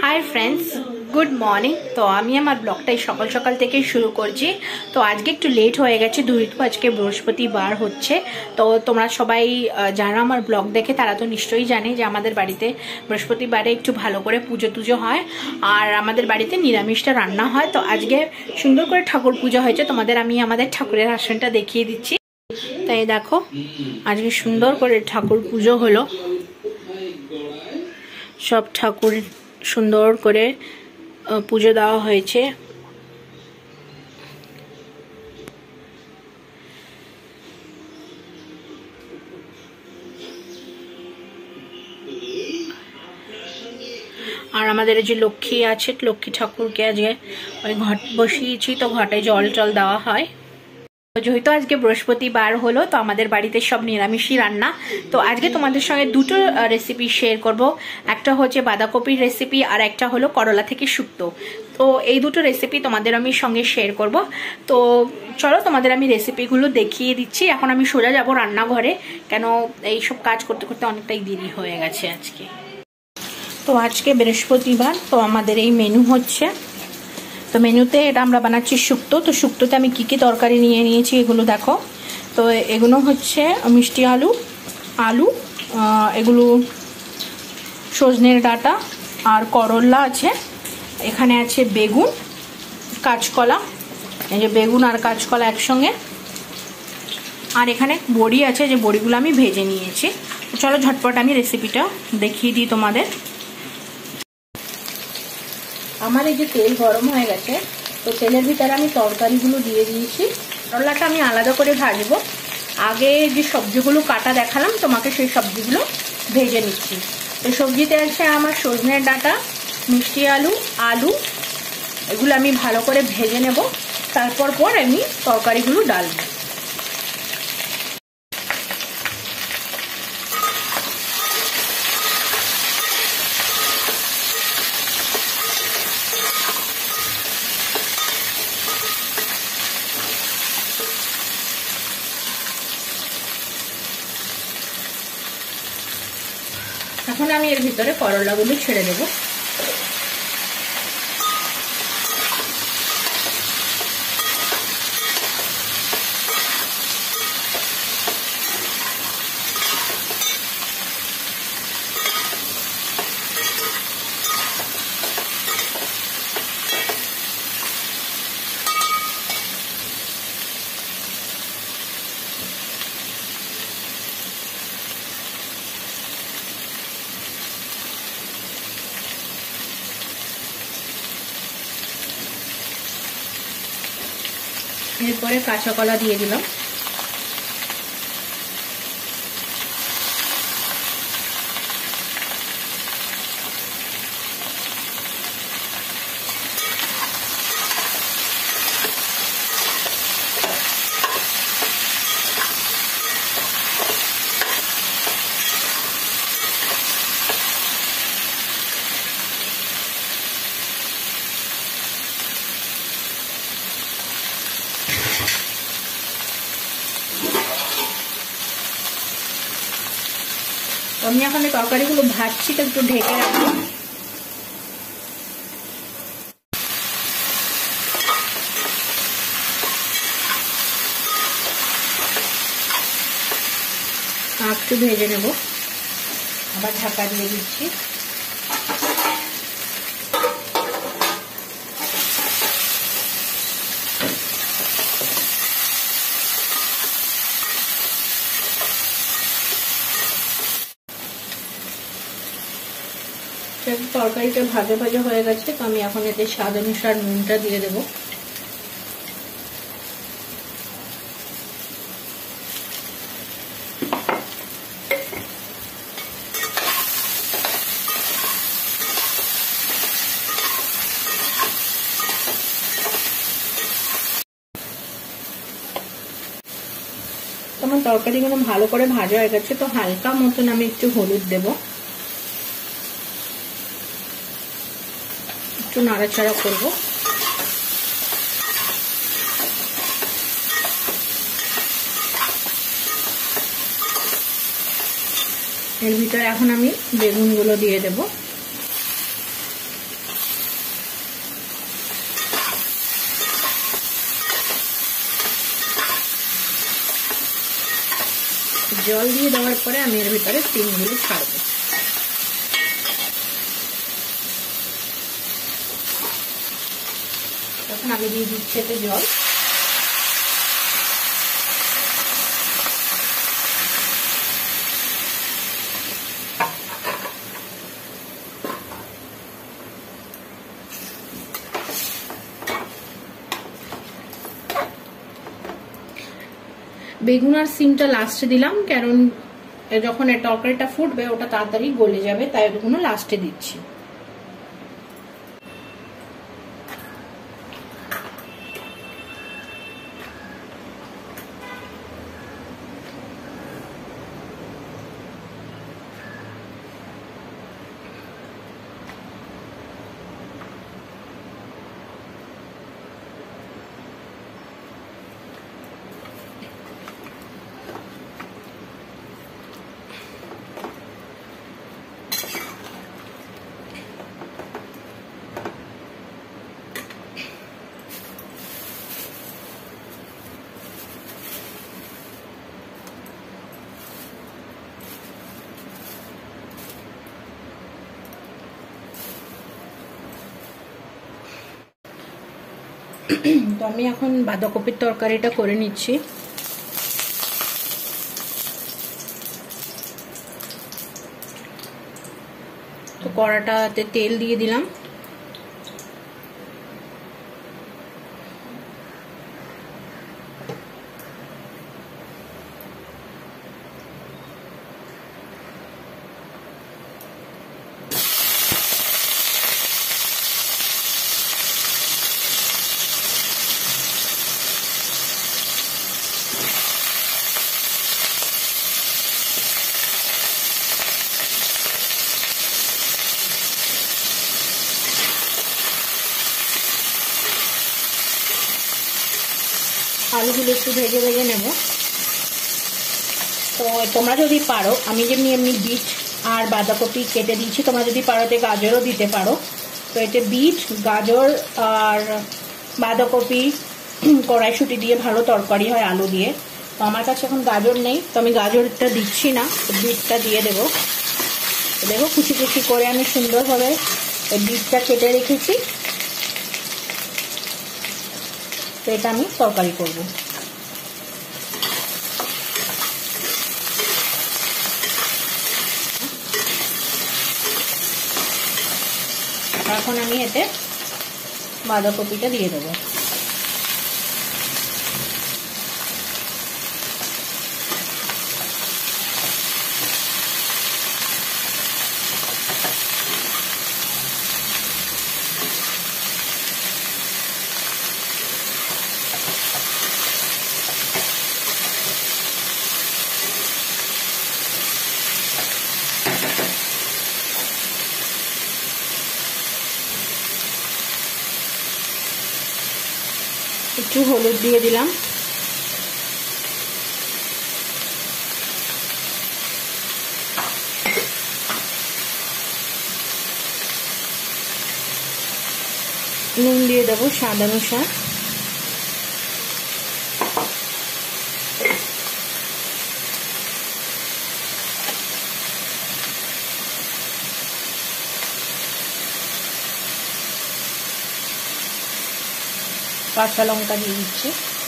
Hi friends good morning. तो আমি আমার ব্লগটাই সকাল সকাল থেকে শুরু করছি। তো আজকে একটু লেট হয়ে গেছে, যেহেতু আজকে বৃহস্পতিবার হচ্ছে। তো তোমরা সবাই যারা আমার ব্লগ দেখে তারা তো নিশ্চয়ই জানে যে আমাদের বাড়িতে বৃহস্পতিবারে একটু ভালো করে পুজো টুজো হয় আর আমাদের বাড়িতে নিরামিষটা রান্না হয়। তো আজকে সুন্দর করে ঠাকুর পুজো হয়েছে, তোমাদের আমি আমাদের ঠাকুরের আসনটা দেখিয়ে দিচ্ছি। তাই দেখো আজকে সুন্দর করে ঠাকুর পুজো হলো, সব ঠাকুর সুন্দর করে পুজো দেওয়া হয়েছে। আর আমাদের যে লক্ষ্মী আছে, লক্ষ্মী ঠাকুরকে আজকে ওই ঘট বসিয়েছি, তো ঘটে জল টল দেওয়া হয়। যেহেতু আজকে বৃহস্পতিবার হলো তো আমাদের বাড়িতে সব নিরামিষই রান্না। তো আজকে তোমাদের সঙ্গে দুটো রেসিপি শেয়ার করব, একটা হচ্ছে বাঁধাকপির রেসিপি আর একটা হলো করলা থেকে শুক্তো। তো এই দুটো রেসিপি তোমাদের আমি সঙ্গে শেয়ার করব। তো চলো তোমাদের আমি রেসিপিগুলো দেখিয়ে দিচ্ছি। এখন আমি সোজা যাব রান্নাঘরে, কেন এইসব কাজ করতে করতে অনেকটাই দেরি হয়ে গেছে আজকে। তো আজকে বৃহস্পতিবার, তো আমাদের এই মেনু হচ্ছে, তো মেনুতে এটা আমরা বানাচ্ছি শুক্তো। তো শুক্তোতে আমি কি কি তরকারি নিয়ে নিয়েছি এগুলো দেখো। তো এগুলো হচ্ছে মিষ্টি আলু, এগুলো সজনের ডাঁটা আর করলা আছে, এখানে আছে বেগুন, কাঁচকলা, এই যে বেগুন আর কাঁচকলা একসঙ্গে, আর এখানে বড়ি আছে, যে বড়িগুলো আমি ভেজে নিয়েছি। চলো ঝটপট আমি রেসিপিটা দেখিয়ে দিই তোমাদের। আমার এই যে তেল গরম হয়ে গেছে, তো তেলের ভিতরে আমি তরকারিগুলো দিয়ে দিয়েছি। করলাটা আমি আলাদা করে ভাজবো, আগে যে সবজিগুলো কাটা দেখালাম তোমাকে সেই সবজিগুলো ভেজে নিচ্ছি। তো সবজিতে আছে আমার সজনের ডাঁটা, মিষ্টি আলু, এগুলো আমি ভালো করে ভেজে নেব, তারপর আমি তরকারিগুলো ডালবো। এখন আমি এর ভিতরে করলাগুলো ছেড়ে দেব। এরপরে কাঁচা কলা দিয়ে দিলাম। আমি এখন এই তরকারিগুলো ভাজছি, তো একটু ঢেকে রাখবো। একটু ভেজে নেব, আবার ঢাকা দিয়ে দিচ্ছি। তরকারিটা ভাজা ভাজা হয়ে গেছে, তো আমি এখন এতে স্বাদ অনুসার নুনটা দিয়ে দেব। আমার তরকারিগুলো ভালো করে ভাজা হয়ে গেছে, তো হালকা মতন আমি একটু হলুদ দেব, একটু নাড়াচাড়া করব। এর ভিতরে এখন আমি বেগুনগুলো দিয়ে দেব। জল দিয়ে দেওয়ার পরে আমি এর ভিতরে ডিমগুলো ছাড়বো। তখন আমি দিয়ে দিচ্ছি এতে জল। বেগুন আর সিমটা লাস্টে দিলাম, কারণ যখন এর তরকারিটা ফুটবে ওটা তাড়াতাড়ি গলে যাবে, তাই ওগুলো লাস্টে দিচ্ছি। তো আমি এখন বাঁধাকপির তরকারিটা করে নিচ্ছি। তো কড়াটাতে তেল দিয়ে দিলাম। আলুগুলো একটু ভেজে ভেজে নেব। তো তোমরা যদি পারো, আমি যেমনি এমনি বিট আর বাঁধাকপি কেটে দিচ্ছি, তোমরা যদি পারো এতে গাজরও দিতে পারো। তো এতে বিট, গাজর আর বাঁধাকপি, কড়াইশুঁটি দিয়ে ভালো তরকারি হয় আলু দিয়ে। তো আমার কাছে এখন গাজর নেই, তো আমি গাজরটা দিচ্ছি না, বিটটা দিয়ে দেবো। দেখো কুচি কুচি করে আমি সুন্দরভাবে বিটটা কেটে রেখেছি। তো এটা আমি তরকারি করব। এখন আমি এতে বাঁধাকপিটা দিয়ে দেবো। একটু হলুদ দিয়ে দিলাম। নুন দিয়ে দেবো স্বাদ অনুসার। কাঁচা লঙ্কা দিয়ে দিচ্ছি।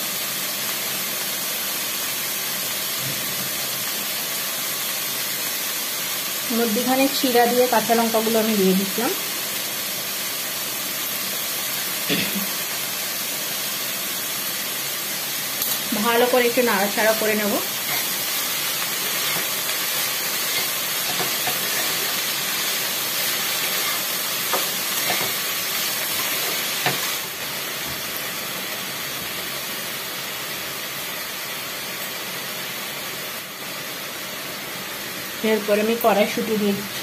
মধ্যখানে চিরা দিয়ে কাঁচা লঙ্কাগুলো আমি দিয়ে দিচ্ছিলাম। ভালো করে একটু নাড়াচাড়া করে নেব। এরপরে আমি কড়াইশুঁটি দিয়ে দিচ্ছি।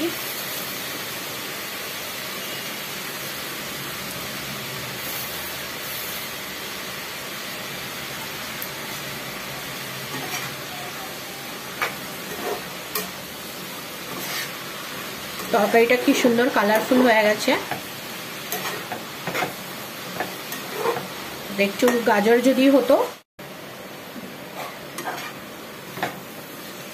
তরকারিটা কি সুন্দর কালারফুল হয়ে গেছে। একটু গাজর যদি হতো।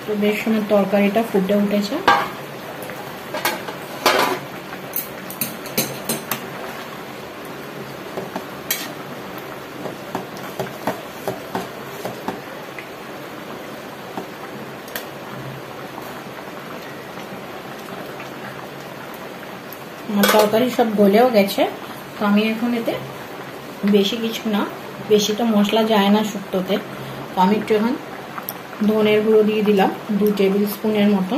তো বেশ সময় তরকারিটা ফুটে উঠেছে। আমার তরকারি সব গলেও গেছে। তো আমি এখন এতে বেশি কিছু না, বেশি তো মশলা যায় না শুক্তোতে, তো আমি একটু এখন ধনের গুঁড়ো দিয়ে দিলাম 2 টেবিল স্পুনের মতন।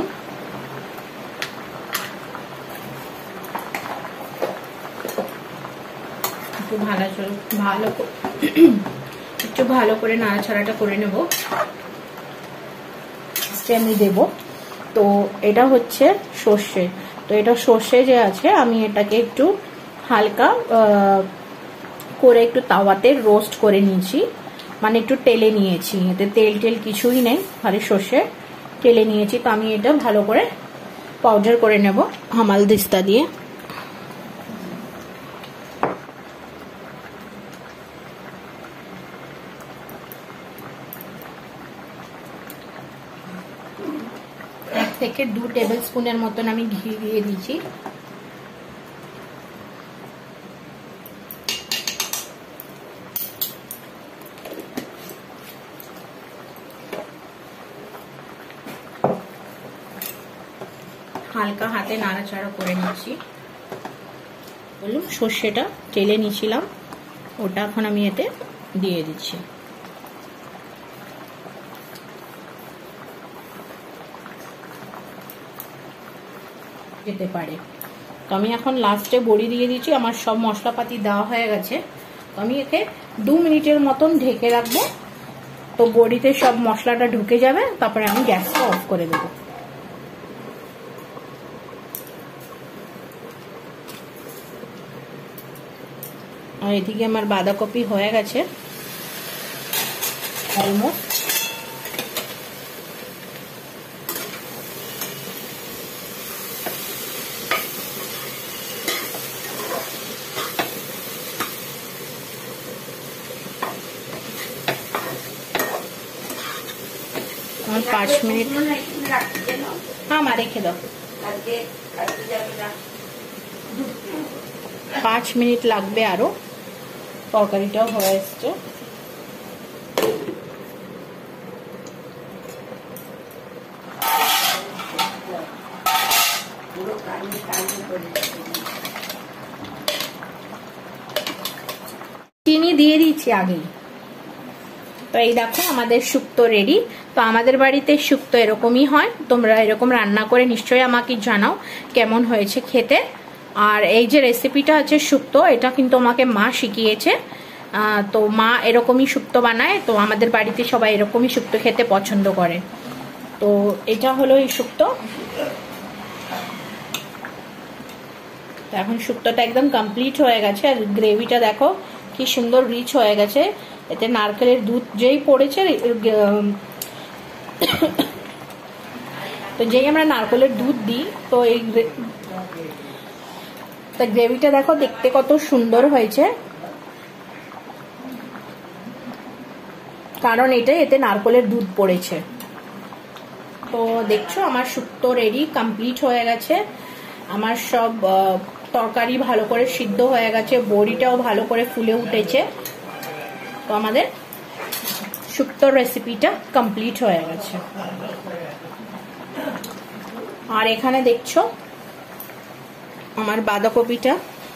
একটু ভালো করে নাড়াচাড়াটা করে নেব, আমি দেব। তো এটা হচ্ছে সর্ষে, তো এটা সর্ষে যে আছে আমি এটাকে একটু হালকা করে একটু তাওয়াতে রোস্ট করে নিয়েছি, মানে একটু তেলে নিয়েছি, এতে তেল কিছুই নেই, খালি সর্ষে তেলে নিয়েছি। তো আমি এটা ভালো করে পাউডার করে নেব হামাল দিস্তা দিয়ে। থেকে 2 টেবিল স্পুনের মতন আমি ঘি দিয়ে দিয়েছি। হালকা হাতে নাড়াচাড়া করে নিচ্ছি। বলুন সর্ষেটা তেলে নিয়েছিলাম, ওটা এখন আমি এতে দিয়ে দিচ্ছি। যেতে পারে। তো আমি এখন লাস্টে বড়ি দিয়ে দিচ্ছি। আমার সব মশলাপাতি দেওয়া হয়ে গেছে, তো আমি একে 2 মিনিটের মতন ঢেকে রাখবো। তো বড়িতে সব মশলাটা ঢুকে যাবে, তারপরে আমি গ্যাসটা অফ করে দেবো। আর এদিকে আমার বাঁধাকপি হয়ে গেছে অলমোস্ট। 5 মিনিট। হ্যাঁ মা রেখে দাও। 5 মিনিট লাগবে আরো, তরকারিটাও হয়ে এসছে। চিনি দিয়ে দিচ্ছি আগেই। তো এই দেখো আমাদের শুক্তো রেডি। তো আমাদের বাড়িতে শুক্তো এরকমই হয়, তোমরা এরকম রান্না করে নিশ্চয়ই আমাকে জানাও কেমন হয়েছে খেতে। আর এই যে রেসিপিটা আছে শুক্তো, এটা কিন্তু আমাকে মা শিখিয়েছে। তো মা এরকমই শুক্তো বানায়, তো আমাদের বাড়িতে সবাই এরকমই শুক্তো খেতে পছন্দ করে। তো এটা হলো এই শুক্তো। তো এখন শুক্তোটা একদম কমপ্লিট হয়ে গেছে। আর গ্রেভিটা দেখো কি সুন্দর রিচ হয়ে গেছে। এতে নারকেলের দুধ যেই পড়েছে, তো যেই আমরা নারকেলের দুধ দিই, তো এই গ্রেভিটা দেখো দেখতে কত সুন্দর হয়েছে, কারণ এতে নারকেলের দুধ পড়েছে। তো দেখছো আমার শুক্তো রেডি, কমপ্লিট হয়ে গেছে। আমার সব তরকারি ভালো করে সিদ্ধ হয়ে গেছে, বড়িটাও ভালো করে ফুলে উঠেছে। তো আমাদের শুক্তোর রেসিপিটা কমপ্লিট হয়ে গেছে। আর এখানে দেখছো আমার বাঁধাকপিটা,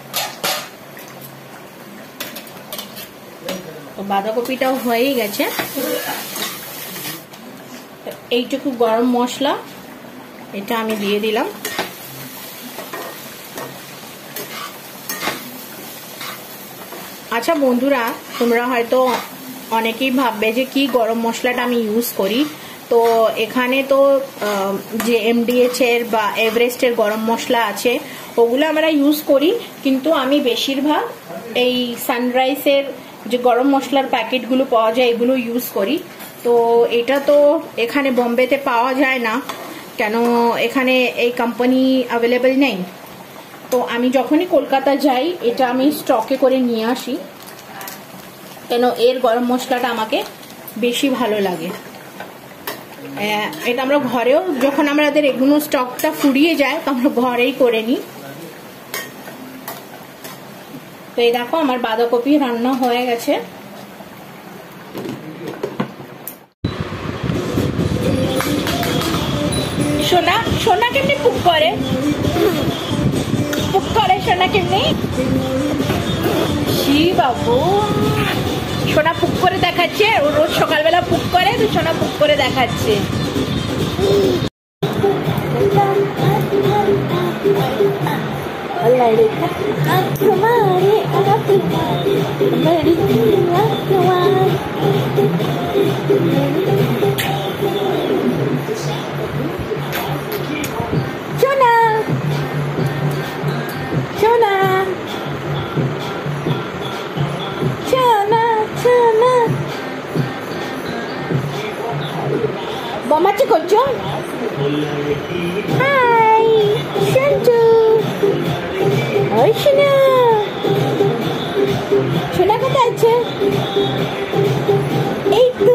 তো বাঁধাকপিটাও হয়েই গেছে। এইটুকু গরম মশলা এটা আমি দিয়ে দিলাম। আচ্ছা বন্ধুরা, তোমরা হয়তো অনেকেই ভাববে যে কি গরম মশলাটা আমি ইউজ করি। তো এখানে তো যে MDH এর বা এভারেস্টের গরম মশলা আছে ওগুলো আমরা ইউজ করি, কিন্তু আমি বেশিরভাগ এই সানরাইজের যে গরম মশলার প্যাকেটগুলো পাওয়া যায় এগুলো ইউজ করি। তো এটা তো এখানে বোম্বেতে পাওয়া যায় না, কেন এখানে এই কোম্পানি অ্যাভেলেবেল নেই। তো আমি যখনই কলকাতা যাই এটা আমি স্টকে করে নিয়ে আসি, কেন এর গরম মশলাটা আমাকে বেশি ভালো লাগে। এটা আমরা ঘরেও যখন আমাদের এগুলো স্টকটা ফুরিয়ে যায় তো আমরা ঘরেই করে নিই। তো এই দেখো আমার বাঁধাকপি রান্না হয়ে গেছে। সোনা সোনা কেমনি পুক করে সোনা কেমনি? ছি বাবু, সোনা পুক করে দেখাচ্ছে। ও রোজ সকালবেলা পুক করে, তো সোনা পুক করে দেখাচ্ছে। সোনা সোনা সোনা সোনা বোমাচ্ছি করছো? হাই সঞ্জু, ওই সোনা, সোনা কোথায় আছে? এই তো।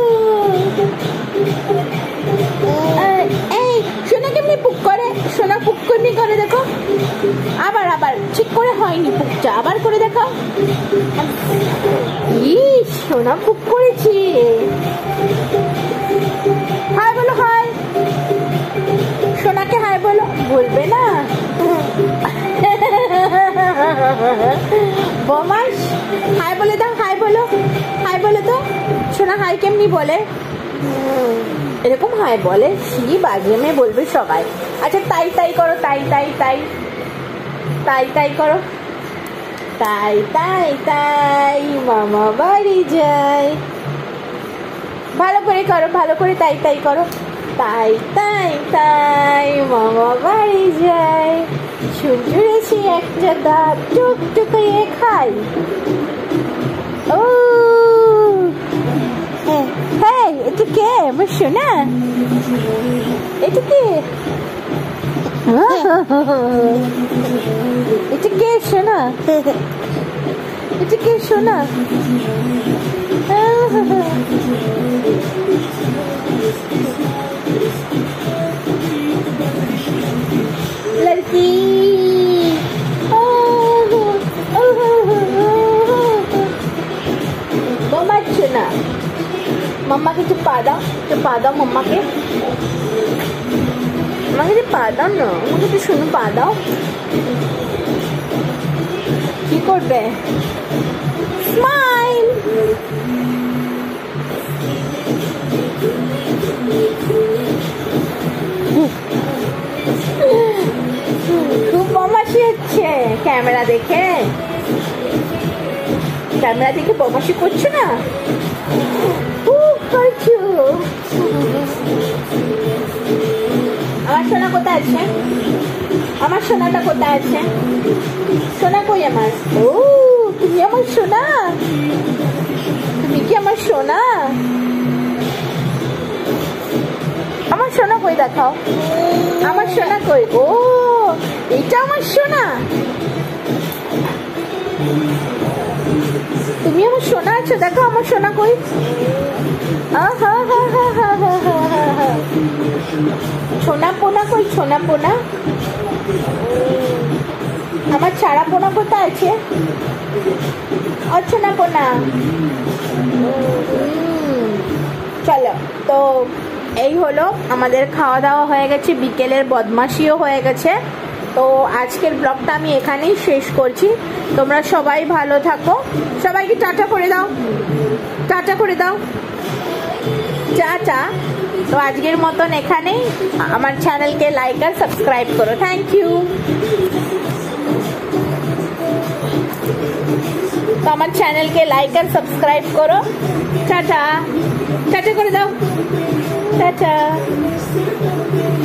এই সোনা কেমনি পুক করে? সোনা পুক কেমনি করে দেখো। আবার আবার ঠিক করে হয়নি পুকটা, আবার করে দেখো। ইস, সোনা পুক করেছি। হাই বলো, হাই। সোনাকে হাই বলো। বলবে না? বমাস, হাই বলে দাও, হাই বলো, হাই বলে তো। সোনা হাই কেমনি বলে? এরকম হাই বলে? সি বাজে মেয়ে বলবে সবাই। আচ্ছা তাই তাই করো, তাই তাই তাই তাই তাই করো। তাই তাই তাই মামা বাড়ি যায়। ভালো করে করো, ভালো করে তাই তাই করো। তাই তাই তাই মামা বাড়ি যায়, সুজুরেছি একটা দাঁত টুকটুকিয়ে খাই। ও হ্যাঁ, এটা কে? আমার সোনা, এটা কে? এটা কে সোনা? এটা কে সোনা? लड़की मम्मा चुना, मम्मा के चुपा दाओ मम्मा के, मम्मा के चुपा दाओ ना, मुझे तो सुनो पा दाओ। की करबे? स्माइल। খুব বদমাশি হচ্ছে। ক্যামেরা দেখে বদমাশি করছো না? খুব করছো। আমার সোনা কোথায় আছে? আমার সোনাটা কোথায় আছে? সোনা কই আমার? ও তুমি আমার সোনা, তুমি কি আমার সোনা? আমার সোনা কই দেখাও, আমার সোনা কই? ও এটা আমার সোনা, তুমি আমার সোনা আছো, দেখো আমার সোনা কই। সোনা পোনা কই? সোনা পোনা, আমার ছাড়া পোনা কোথায় আছে? সোনা পোনা। চলো, তো এই হলো আমাদের খাওয়া দাওয়া হয়ে গেছে, বিকেলের বদমাশিও হয়ে গেছে। তো আজকের ব্লগটা আমি এখানেই শেষ করছি। তোমরা সবাই ভালো থাকো, সবাইকে টাটা করে দাও, টাটা করে দাও, টাটা। তো আজকের মতন এখানেই। আমার চ্যানেলকে লাইক আর সাবস্ক্রাইব করো। Thank you. তো আমার চ্যানেলকে লাইক আর সাবস্ক্রাইব করো। টাটা, টাটা করে দাও, টাটা।